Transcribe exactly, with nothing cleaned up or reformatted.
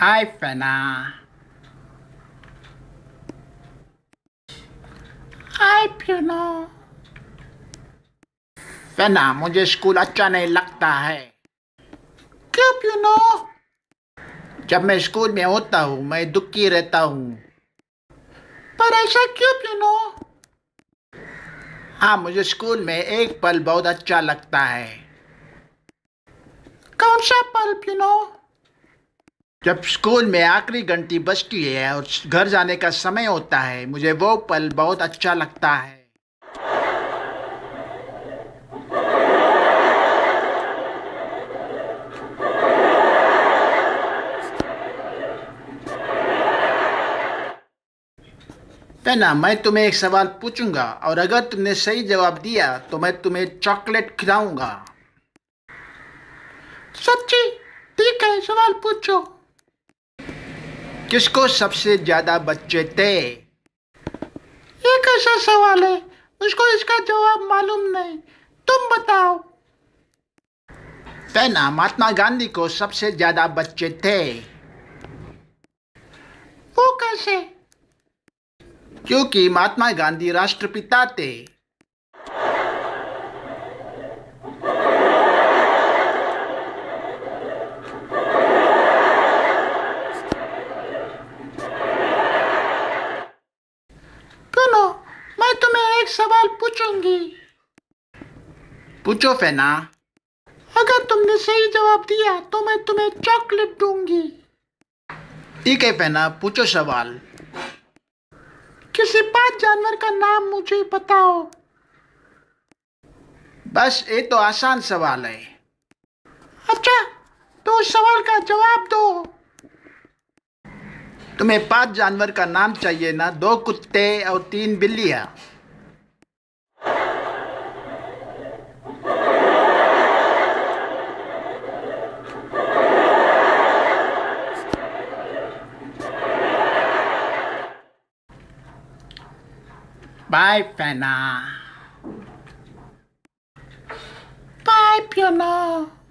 हाय फैना। हाय प्यूनो। फैना, मुझे स्कूल अच्छा नहीं लगता है। क्यों प्यूनो? जब मैं स्कूल में होता हूँ मैं दुखी रहता हूँ। पर ऐसा क्यों प्यूनो? हाँ, मुझे स्कूल में एक पल बहुत अच्छा लगता है। कौन सा पल प्यूनो? जब स्कूल में आखिरी घंटी बजती है और घर जाने का समय होता है, मुझे वो पल बहुत अच्छा लगता है। फैना, मैं तुम्हें एक सवाल पूछूंगा और अगर तुमने सही जवाब दिया तो मैं तुम्हें चॉकलेट खिलाऊंगा। सच्ची? ठीक है, सवाल पूछो। किसको सबसे ज्यादा बच्चे थे? ये कैसा सवाल है? मुझको इसका जवाब मालूम नहीं, तुम बताओ। फैना, महात्मा गांधी को सबसे ज्यादा बच्चे थे। वो कैसे? क्योंकि महात्मा गांधी राष्ट्रपिता थे। सुनो, मैं तुम्हें एक सवाल पूछूंगी। पूछो फैना। अगर तुमने सही जवाब दिया तो मैं तुम्हें चॉकलेट दूंगी। ठीक है फैना, पूछो सवाल। किसी पांच जानवर का नाम मुझे बताओ। बस, ये तो आसान सवाल है। अच्छा, तो उस सवाल का जवाब दो। तुम्हें पांच जानवर का नाम चाहिए ना? दो कुत्ते और तीन बिल्लियां। बाय फैना। बाय प्यूनो।